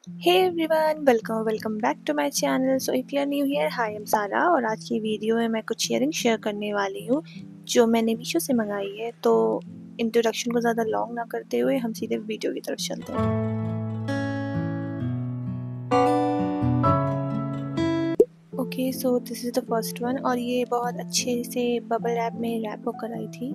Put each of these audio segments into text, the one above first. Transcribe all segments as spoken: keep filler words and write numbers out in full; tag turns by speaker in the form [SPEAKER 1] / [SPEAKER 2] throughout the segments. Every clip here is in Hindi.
[SPEAKER 1] Hey everyone, welcome welcome back to my channel. So if you are new here, hi I am Sara और आज की वीडियो में मैं कुछ इयरिंग शेयर करने वाली हूँ जो मैंने मीशो से मंगाई है। तो इंट्रोडक्शन को ज़्यादा लॉन्ग ना करते हुए हम सीधे वीडियो की तरफ चलते हैं। Okay, so this is the first one और ये बहुत अच्छे से बबल रैप में रैप होकर आई थी।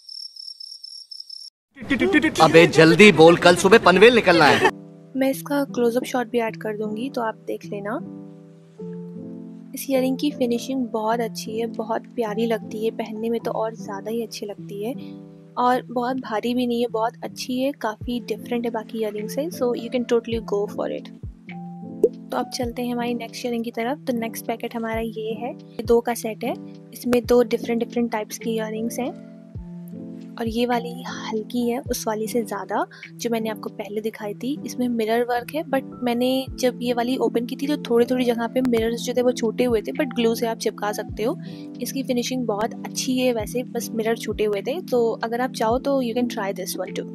[SPEAKER 2] अबे जल्दी बोल, कल सुबह पनवेल निकलना है।
[SPEAKER 1] मैं इसका क्लोजअप शॉट भी ऐड कर दूंगी तो आप देख लेना। इस इयरिंग की फिनिशिंग बहुत अच्छी है, बहुत प्यारी लगती है, पहनने में तो और ज़्यादा ही अच्छी लगती है और बहुत भारी भी नहीं है, बहुत अच्छी है, काफ़ी डिफरेंट है बाकी इयरिंग से। So you can totally go for it. तो अब चलते हैं हमारी नेक्स्ट इयरिंग की तरफ। तो नेक्स्ट पैकेट हमारा ये है, दो का सेट है। इसमें दो डिफरेंट डिफरेंट टाइप्स की इयरिंग्स हैं और ये वाली हल्की है उस वाली से ज़्यादा जो मैंने आपको पहले दिखाई थी। इसमें मिरर वर्क है, बट मैंने जब ये वाली ओपन की थी तो थोड़ी थोड़ी जगह पे मिरर्स जो थे वो छूटे हुए थे, बट ग्लू से आप चिपका सकते हो। इसकी फिनिशिंग बहुत अच्छी है, वैसे बस मिरर छूटे हुए थे। तो अगर आप चाहो तो you can try this one too.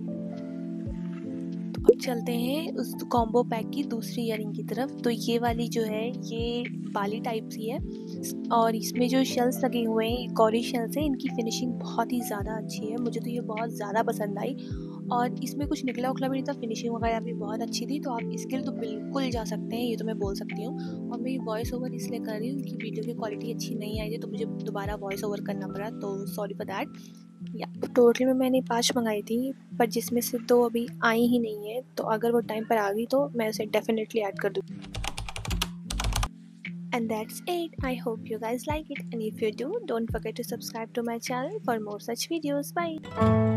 [SPEAKER 1] अब चलते हैं उस कॉम्बो पैक की दूसरी इयरिंग की तरफ। तो ये वाली जो है ये बाली टाइप सी है और इसमें जो शेल्स लगे हुए हैं कॉरी शेल्स हैं। इनकी फिनिशिंग बहुत ही ज़्यादा अच्छी है, मुझे तो ये बहुत ज़्यादा पसंद आई और इसमें कुछ निकला उखला भी नहीं था, फिनिशिंग वगैरह भी बहुत अच्छी थी। तो आप इसके लिए तो बिल्कुल जा सकते हैं, ये तो मैं बोल सकती हूँ। और मैं ये वॉइस ओवर इसलिए कर रही हूँ कि वीडियो की क्वालिटी अच्छी नहीं आई थी तो मुझे दोबारा वॉइस ओवर करना पड़ा, तो सॉरी फॉर दैट। या टोटल में मैंने पाँच मंगाई थी, पर जिसमें से दो अभी आई ही नहीं है। तो अगर वो टाइम पर आ गई तो मैं उसे डेफिनेटली ऐड कर दूँगी। And that's it. I hope you guys like it, and if you do, don't forget to subscribe to my channel for more such videos. Bye.